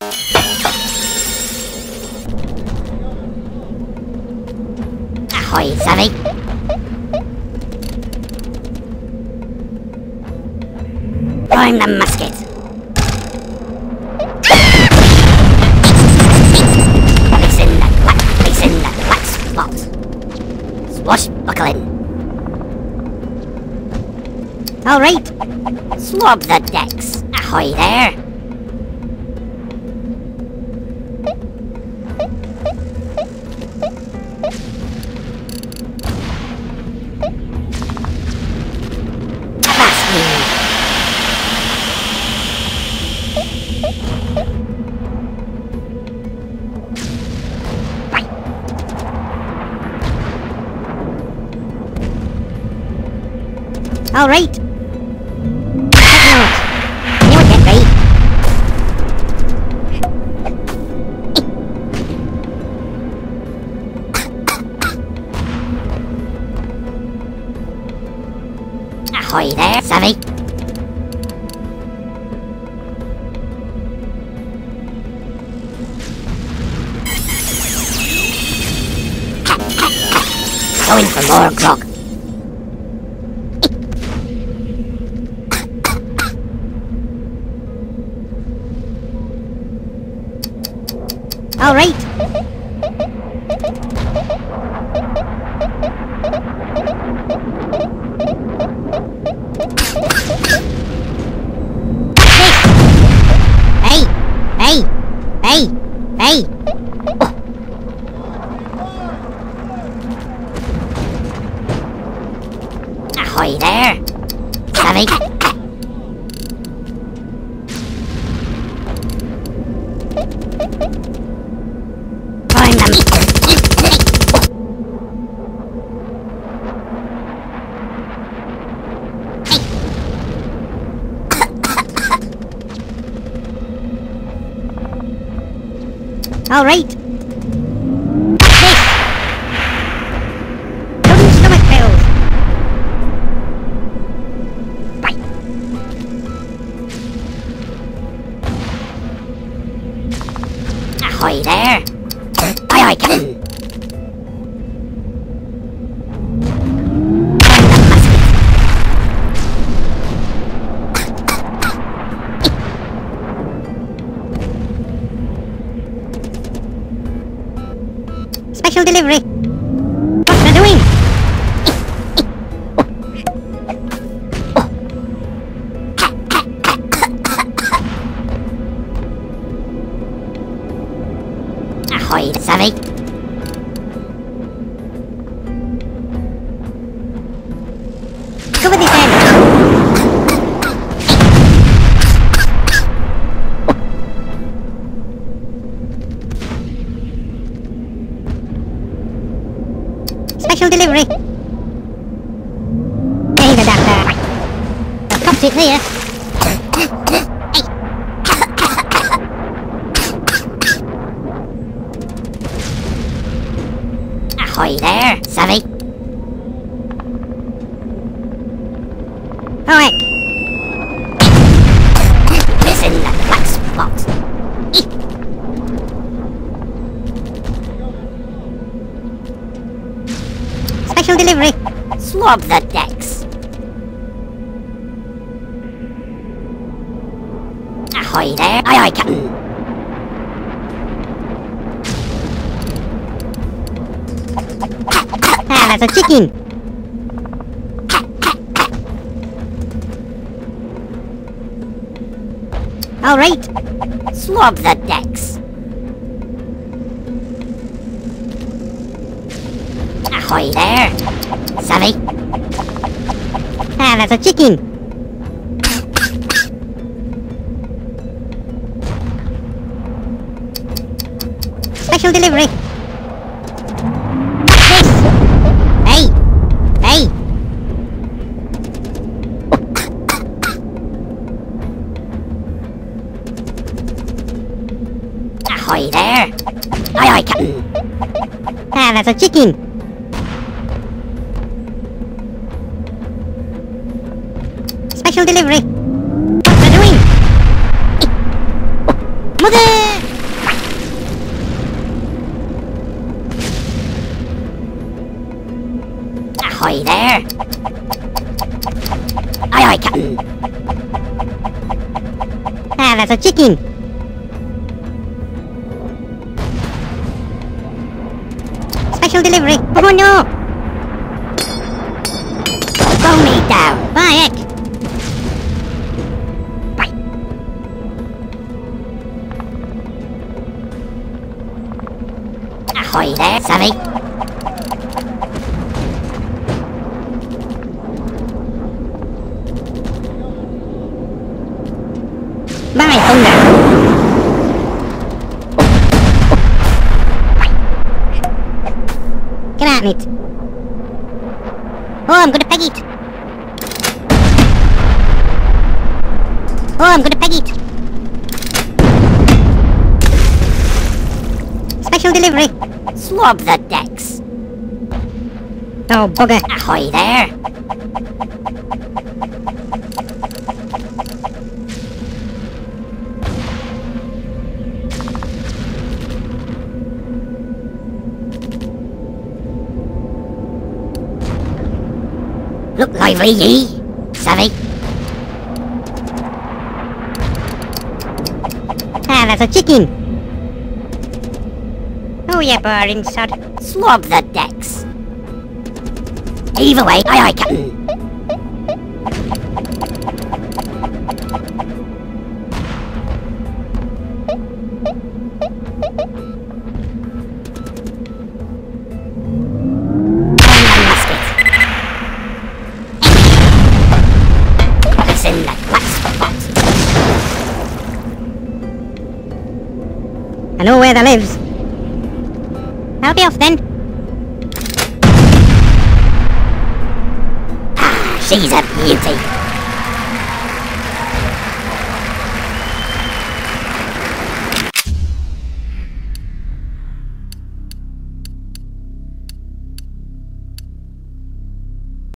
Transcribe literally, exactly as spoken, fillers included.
Ahoy, savvy? Prime the musket. Place in the black, place in the black spot. Swashbuckling. All right. Swab the decks. Ahoy there. All right. Take note. You would get me. Ahoy there, savvy. Going for more grog. All right. Hey, hey, hey, hey. Oh. Ahoy there, savvy. All right. Hey. Wooden stomach pills. Right. Ahoy there. Aye, aye, Captain. Special delivery. What's it doing? Ahoy, savvy. Cover this end. Special delivery. Hey, the doctor. I've got it here. Ahoy there, savvy. Alright. This in the black spot. Special delivery. Swab the decks. Ahoy there. Aye, aye, Captain. Ah, that's a chicken. All right. Swab the decks. Ahoy there, savvy. Ah, that's a chicken. Special delivery. This. Hey, hey. Ahoy there. Aye, aye, Captain. Ah, that's a chicken. Special delivery. What's it doing? Mother! Ahoy there! Aye aye, Captain! Ah, that's a chicken! Special delivery! Oh no! Throw me down! By heck! Right! Ahoy there, savvy! By thunder! Get at it! Oh, I'm gonna peg it! Oh, I'm gonna peg it! Special delivery! Swab the decks! Oh, bugger! Ahoy there! Look lively, ye! Savvy! Ah, that's a chicken! Oh, you boring sod! Swab the decks! Heave away! Aye aye, Captain! In the black spot. I know where that lives. I'll be off then. Ah, she's a beauty.